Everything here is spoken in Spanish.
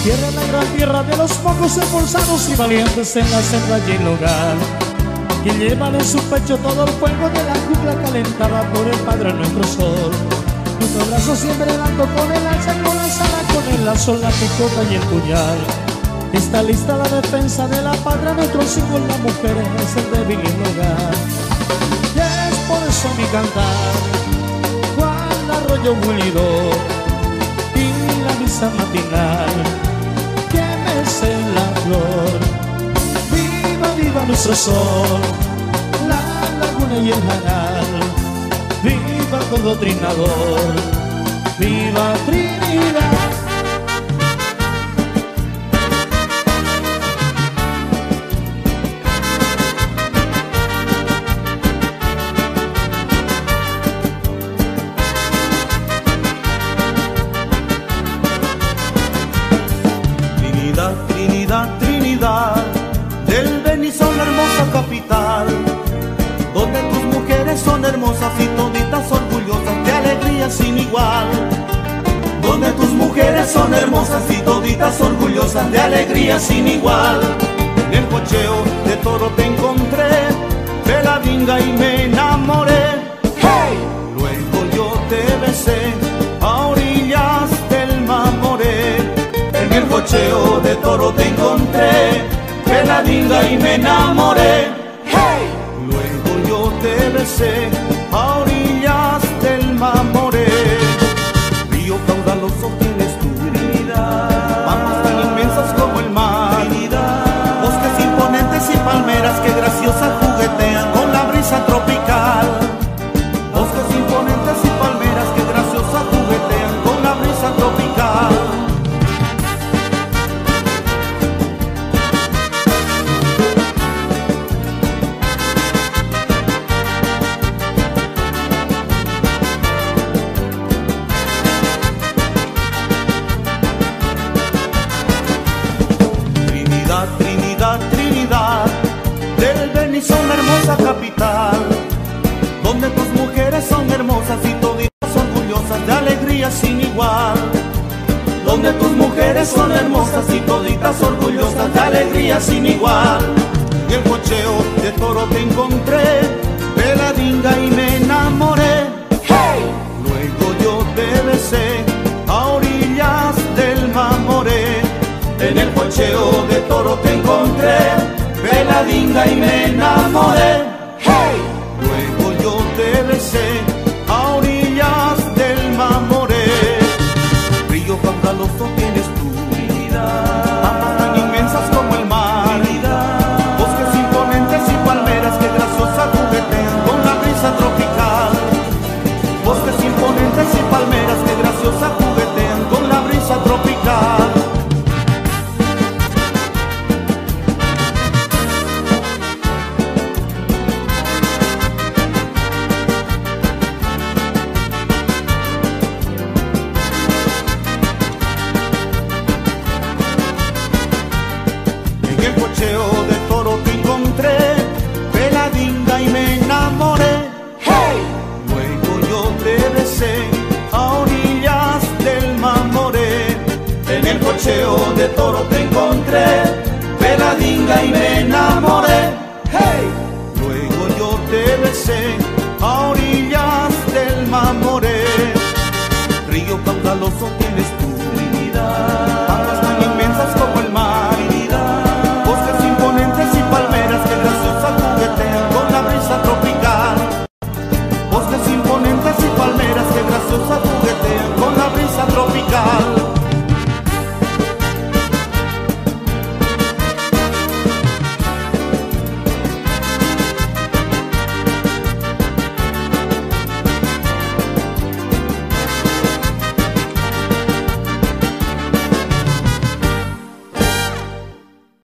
Tierra en la gran tierra de los pocos esforzados y valientes en la selva y el hogar, que llevan en su pecho todo el fuego de la jungla calentada por el Padre nuestro Sol. Nuestro brazo siempre dando con el hacha, con la sala, con el lazo, la picota y el puñal. Está lista la defensa de la patria, nuestro símbolo, la mujer es el débil y el hogar. Y es por eso mi cantar, Juan Arroyo Bulidor y la misa matinal, que mece la flor. Viva, viva nuestro sol, la laguna y el jaral. Viva todo Trinador, viva Trinidad. Trinidad, Trinidad, del Benizón, la hermosa capital, donde tus mujeres son hermosas y toditas orgullosas de alegría sin igual. Donde tus mujeres son hermosas y toditas orgullosas de alegría sin igual. En el cocheo de toro te encontré, peladinga y me enamoré. ¡Hey! Luego yo te besé a orillas del Mamoré. En el cocheo de toro te encontré, peladinga y me enamoré. ¡Hey! Luego yo te besé a orillas del Mamoré. Río caudaloso tienes tú, Trinidad, pampas tan inmensas como el mar, Trinidad, bosques imponentes y palmeras que graciosas juguetean con la brisa tropical. Bosques imponentes y palmeras que graciosas juguetean con la brisa tropical. Trinidad, Trinidad, del Benizón, la hermosa capital, donde tus mujeres son hermosas y toditas orgullosas de alegría sin igual. Donde tus mujeres son hermosas y toditas orgullosas de alegría sin igual. En el cocheo de toro te encontré, peladinga y me enamoré. ¡Hey! Luego yo te besé a orillas del Mamoré. En el cocheo de toro te encontré, peladinga y me enamoré. ¡Hey! Luego yo te besé a orillas del Mamoré. Río caudaloso tienes tú, Trinidad, pampas tan inmensas como el mar, Trinidad, bosques imponentes y palmeras que graciosas juguetean con la brisa tropical. Bosques imponentes y palmeras que graciosas juguetean con la brisa tropical. En el cocheo de toro te encontré, peladinga y me enamoré. ¡Hey! Luego yo te besé a orillas del Mamoré. En el cocheo